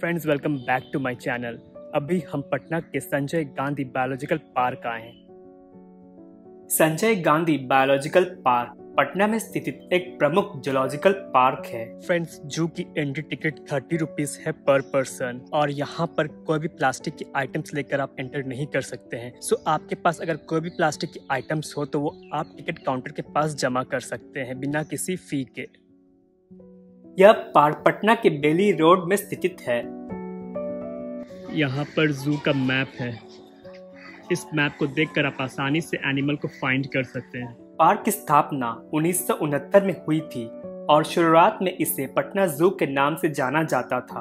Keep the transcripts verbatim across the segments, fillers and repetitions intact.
Friends, welcome back to my channel. अभी हम पटना के संजय गांधी बायोलॉजिकल पार्क आए हैं। संजय गांधी बायोलॉजिकल पार्क पटना में स्थित एक प्रमुख जूलॉजिकल पार्क है। फ्रेंड्स, जू की एंट्री टिकट थर्टी रुपीज है पर पर्सन और यहाँ पर कोई भी प्लास्टिक की आइटम्स लेकर आप एंटर नहीं कर सकते हैं। सो आपके पास अगर कोई भी प्लास्टिक की आइटम्स हो तो वो आप टिकट काउंटर के पास जमा कर सकते हैं बिना किसी फी के। यह पार्क पटना के बेली रोड में स्थित है। यहाँ पर जू का मैप है। इस मैप को देखकर आप आसानी से एनिमल को फाइंड कर सकते हैं। पार्क की स्थापना उन्नीस सौ उनहत्तर में हुई थी और शुरुआत में इसे पटना जू के नाम से जाना जाता था।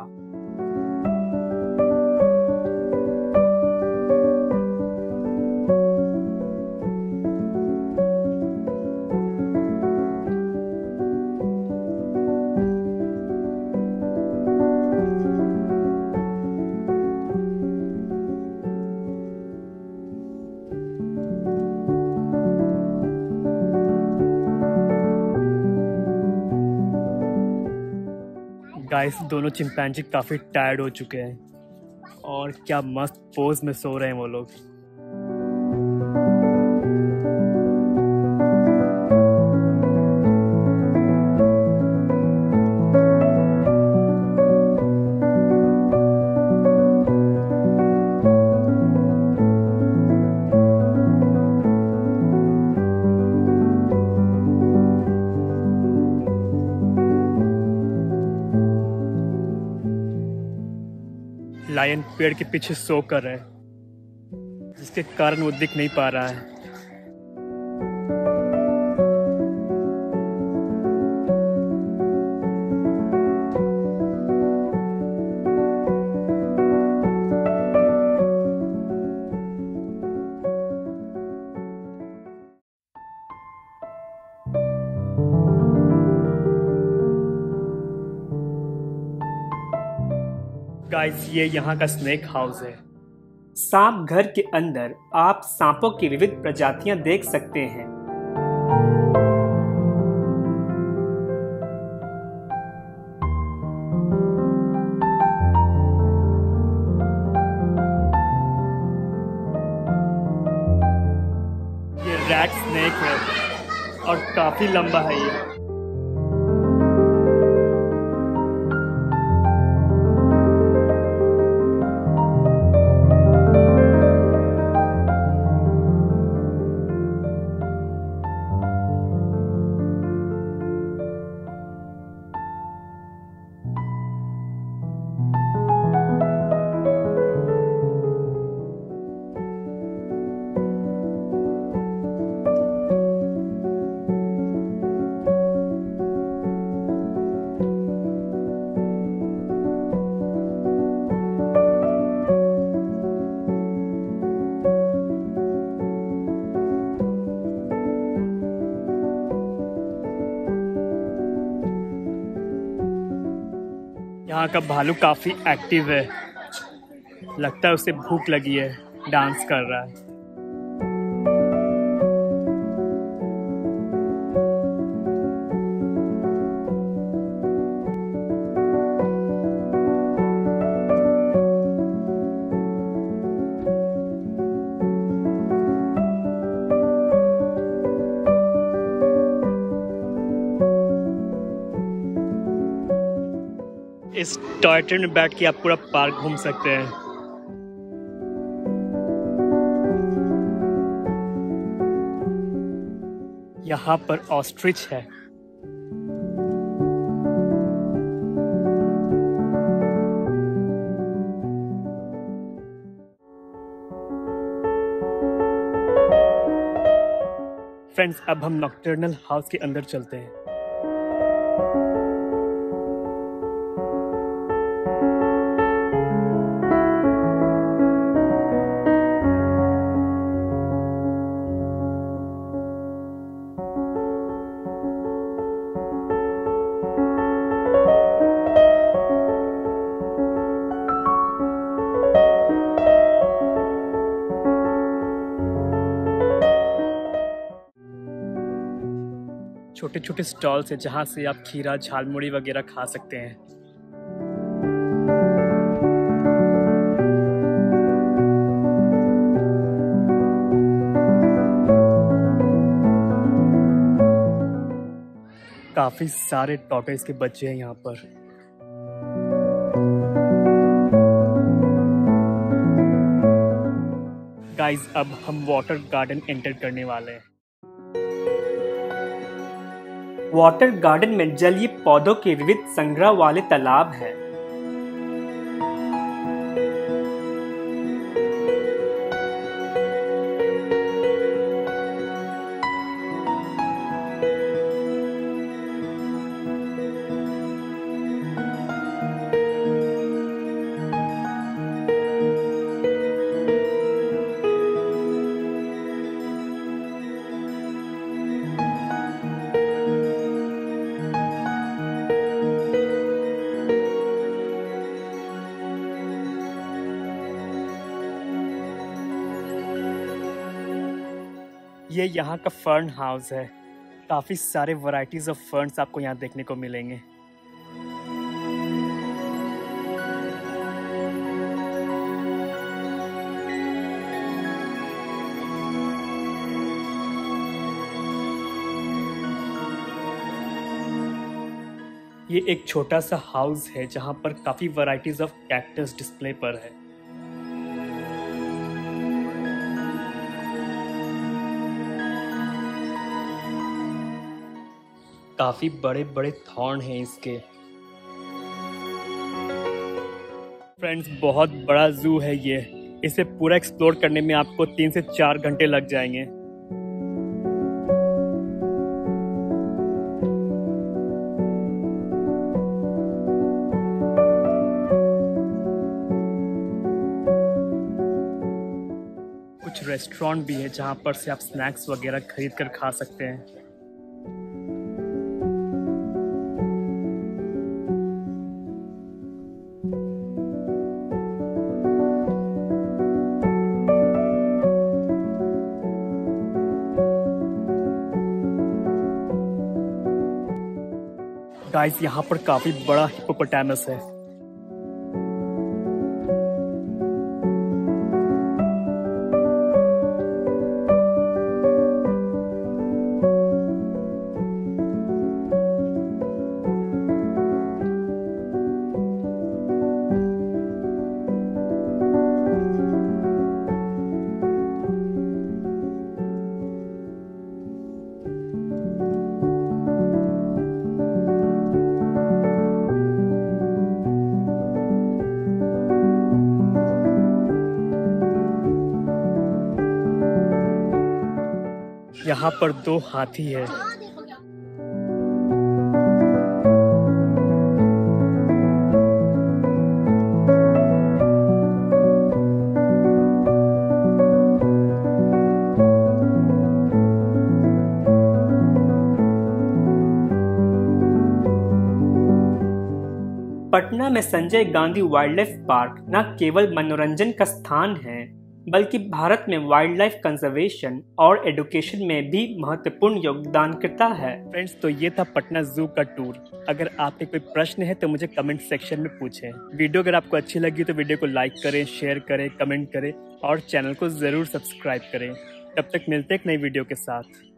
गाइस, दोनों चिंपैंजी काफी टायर्ड हो चुके हैं और क्या मस्त पोज में सो रहे हैं वो लोग। लायन पेड़ के पीछे सो कर रहा है, जिसके कारण वो दिख नहीं पा रहा है। गाइस, ये यहाँ का स्नेक हाउस है। सांप घर के अंदर आप सांपों की विविध प्रजातियां देख सकते हैं। ये रैट स्नेक है और काफी लंबा है ये। यहाँ का भालू काफी एक्टिव है, लगता है उसे भूख लगी है, डांस कर रहा है। इस टॉय ट्रेन में बैठ के आप पूरा पार्क घूम सकते हैं। यहाँ पर ऑस्ट्रिच है। फ्रेंड्स, अब हम नॉकटर्नल हाउस के अंदर चलते हैं। छोटे छोटे स्टॉल्स है जहाँ से आप खीरा, झालमुड़ी वगैरह खा सकते हैं। काफी सारे टॉर्टोइस के बच्चे हैं यहाँ पर। गाइस, अब हम वाटर गार्डन एंटर करने वाले हैं। वाटर गार्डन में जलीय पौधों के विविध संग्रह वाले तालाब हैं। ये यहाँ का फर्न हाउस है। काफी सारे वैरायटीज ऑफ फर्न्स आपको यहाँ देखने को मिलेंगे। ये एक छोटा सा हाउस है जहाँ पर काफी वैरायटीज ऑफ कैक्टस डिस्प्ले पर है। काफी बड़े बड़े थॉर्न हैं इसके। फ्रेंड्स, बहुत बड़ा जू है ये। इसे पूरा एक्सप्लोर करने में आपको तीन से चार घंटे लग जाएंगे। कुछ रेस्टोरेंट भी है जहाँ पर से आप स्नैक्स वगैरह खरीद कर खा सकते हैं। गाइस, यहाँ पर काफी बड़ा हिप्पोपोटामस है। यहाँ पर दो हाथी है। पटना में Sanjay Gandhi wildlife park न केवल मनोरंजन का स्थान है, बल्कि भारत में वाइल्ड लाइफ कंजर्वेशन और एडुकेशन में भी महत्वपूर्ण योगदान करता है। फ्रेंड्स, तो ये था पटना जू का टूर। अगर आपके कोई प्रश्न है तो मुझे कमेंट सेक्शन में पूछें। वीडियो अगर आपको अच्छी लगी तो वीडियो को लाइक करें, शेयर करें, कमेंट करें और चैनल को ज़रूर सब्सक्राइब करें। तब तक मिलते हैं एक नई वीडियो के साथ।